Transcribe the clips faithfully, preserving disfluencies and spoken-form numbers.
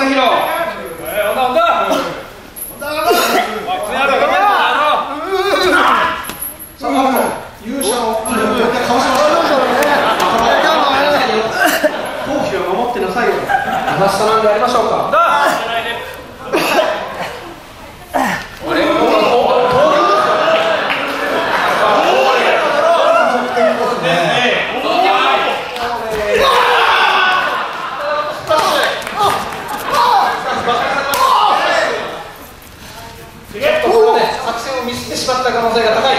正弘。 えー、onda onda。waktunya ada kan? 優勝をかわしました。頭皮を守ってなさいよ。正しさなんでありましょうか。作戦をミスってしまった可能性が高い。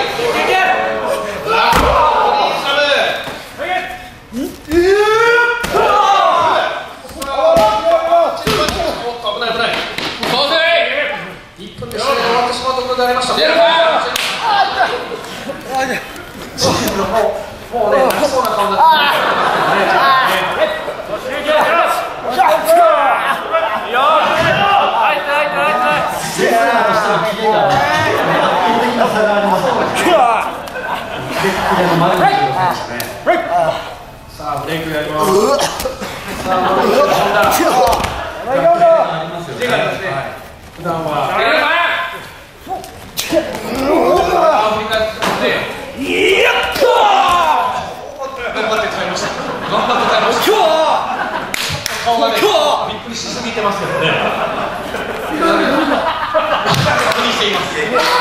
いっぷんで試合が終わってしまうところでありました。もうね、泣きそうな顔になってさあ、ブレイクやります。さあ、ブレイク普段は頑張って耐えました。頑張って耐えました。顔がね、びっくりしすぎてますけどね。確認しています。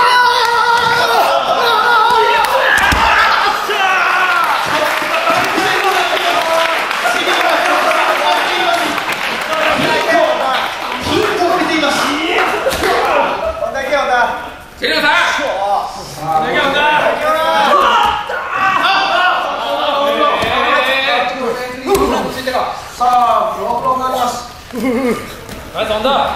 さあ、ブロックになります。 ナイスオンだ。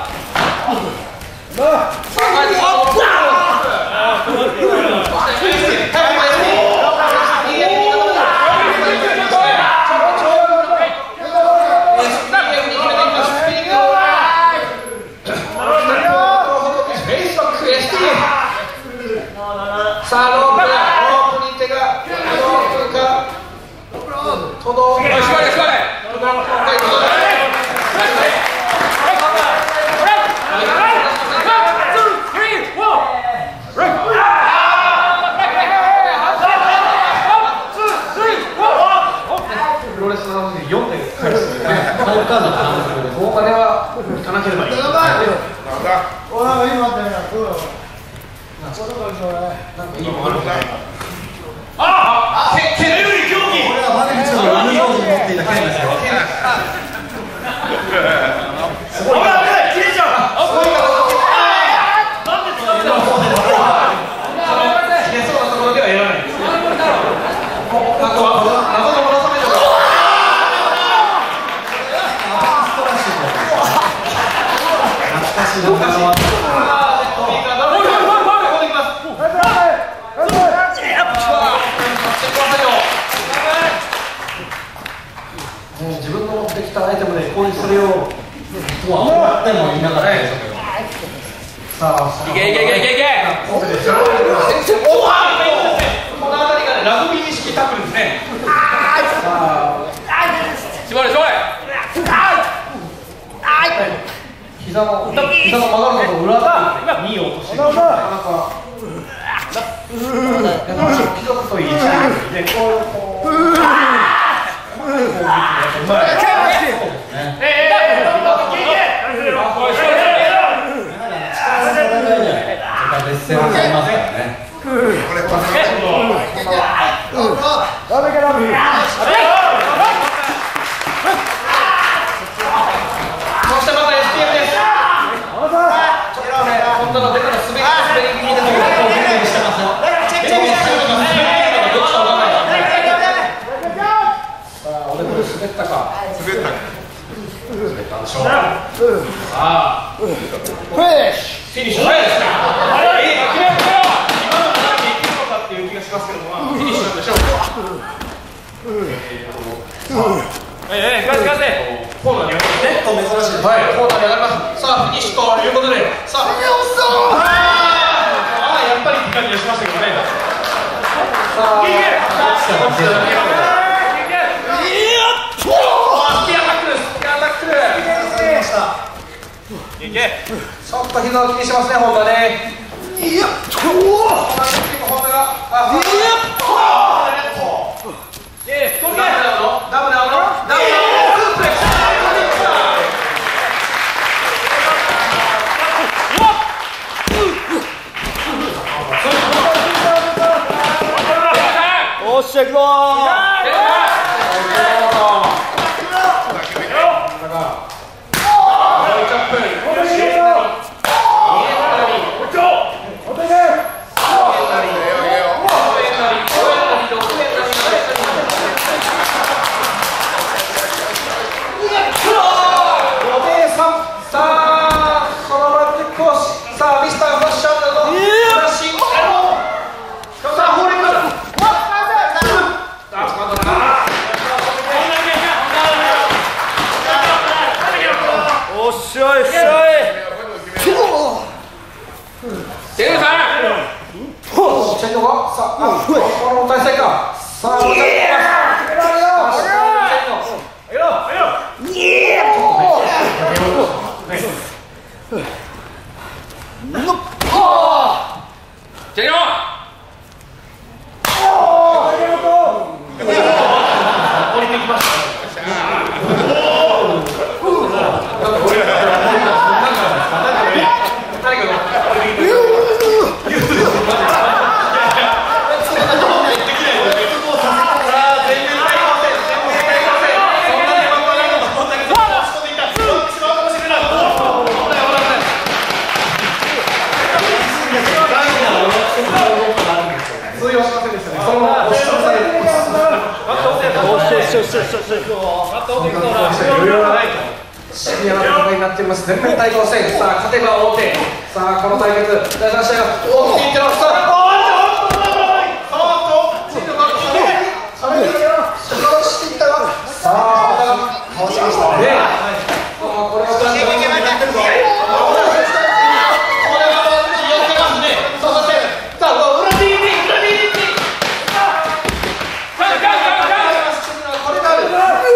さあ、ロープ、ロープに手が届くか。届く。プロレスのよんてん返す。大金はいかなければいい。なんかいいものあるんだ。ああ、手より競技。これはバネ口の運動に持っていた剣ですよ。すごい。ほら、切れちゃう。すごいから。なんで使うんだろう。切れそうなところではやらないんです。なんか謎の村雨とか。懐かしいな。自分の持ってきたアイテムで攻撃するようとは思ってもいながらでしょうけど。さあ、いけいけいけいけいけ。この辺りがラグビー式タックルですね。さあ、 絞れ絞れ。 膝の膝の曲がるのと裏がに落として、なかなかひどくといい位置でこう。滑ったか。滑ったか。滑ったんでしょう。さあ、フィニッシュ早いですね。早い。今のままでいけるのかっていう気がしますけども、フィニッシュなんでしょう。ええ、ガスガスで。コーナーに上がりますね。珍しい。はい、コーナーに上がります。さあ、フィニッシュということで、さあ。ああ、やっぱりって感じがしましたけどね。さあ。スピアタックル、スピアタックル。 いけ。 ちょっと膝を気にしますね、本田ね。いやっとー。本田が。あ、いやっとー。え、ダブルアウト。ダブルアウト。ダブルアウト。スープレックス。 おっしゃ、行くぞー。 全面対抗戦、さあ勝てば王手、さあこの対決、第三試合が大きくいっての、さあ、おーっと、おーっと、チームが来て、それで、しかしていったが、さあ、かわしましたね。これはチームにやってるぞ。これは気をつけますね。そして、さあ、裏 ディーディー、裏 ディーディー、これがある。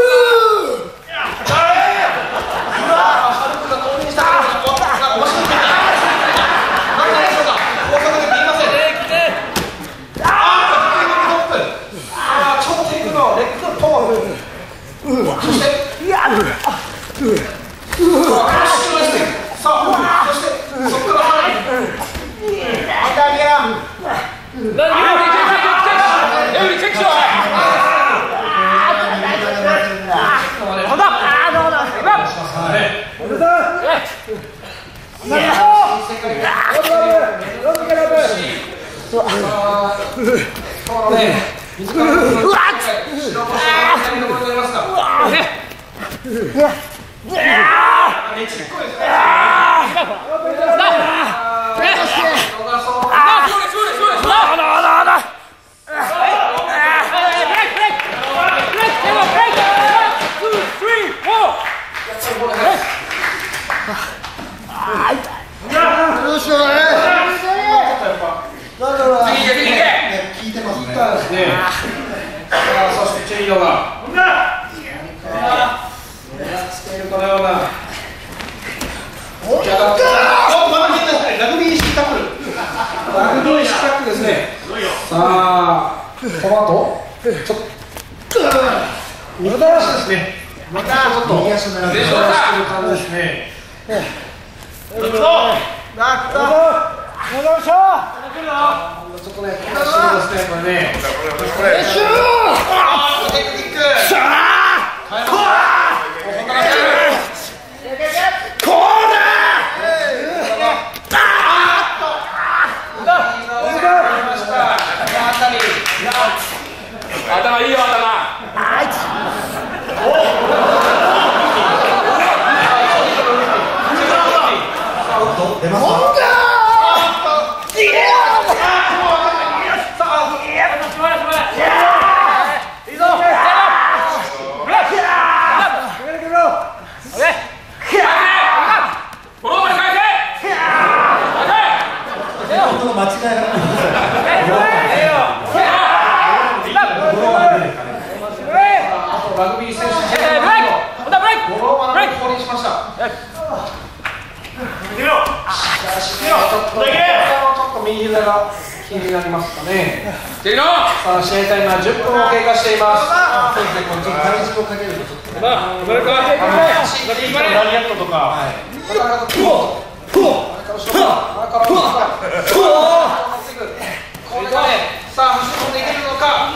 そしてチェイヨがしているこのようなラグビー式タックルラグビー式タックルですね。さあこの後ちょっと右足ですね。またちょっと右足を狙っている感じですね。ちょっとね、難しいですね、これね。練習。ああ、テクニック。さあ。こうだ。 頭いいよ、頭。 出ますか。間違いない。 ラグビー選手、ブレイク、ブレイク、ブレイク、しました。 っと右膝が気になりますかね。 チェリノ。 さあ試合タイムはじゅっぷんを経過しています。 そうですね、このちょっと体重をかけるとちょっとね。 まあ、これか。 ラリアットとか。なかなかこう。これがね、さあ走り込んでいけるのか。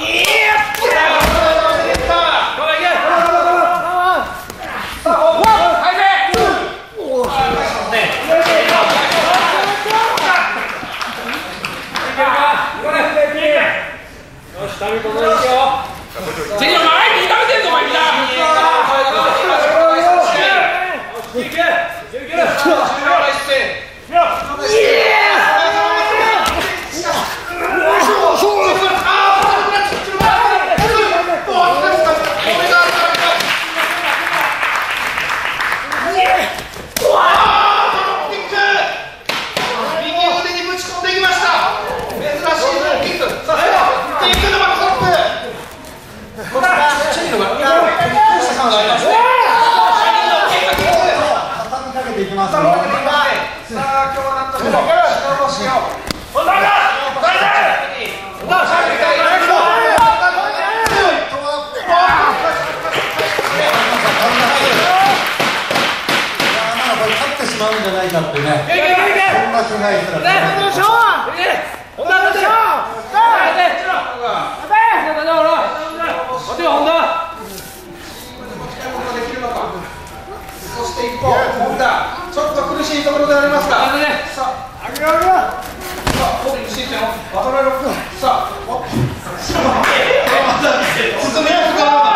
ちょっと苦しいところでありますが、さあ、あげろあげろ。さあ、こう苦しい点をバトルロック。さあ、お。進めようか。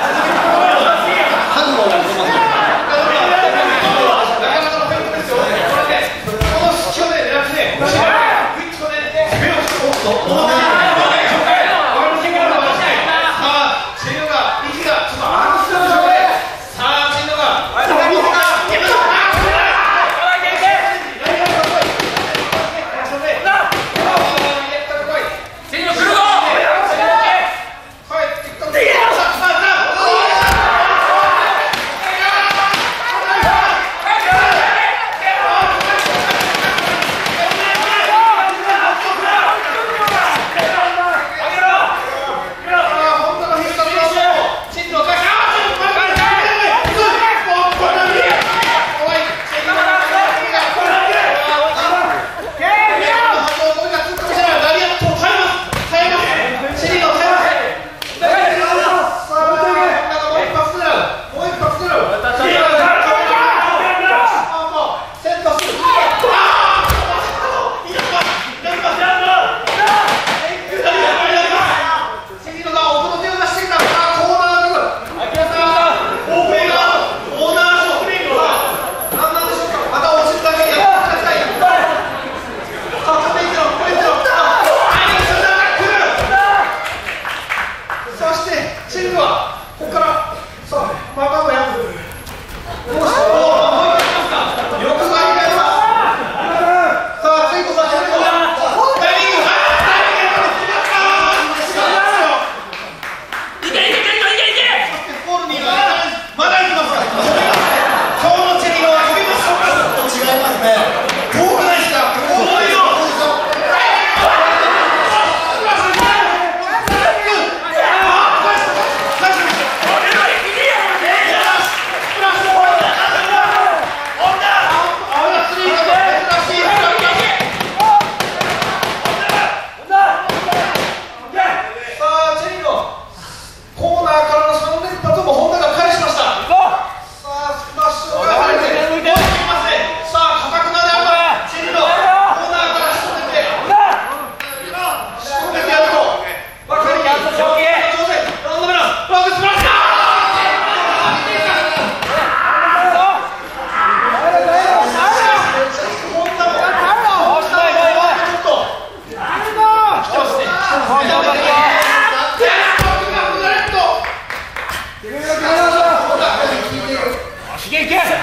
ハンドをやってます。なかなかのフェイントですよ。これで、この隙をね、狙ってね、グイッとね、目をしておっと。さあ、チェリノが息がちょっと荒くするでしょうね。さあ、チェリノが。いけいけ。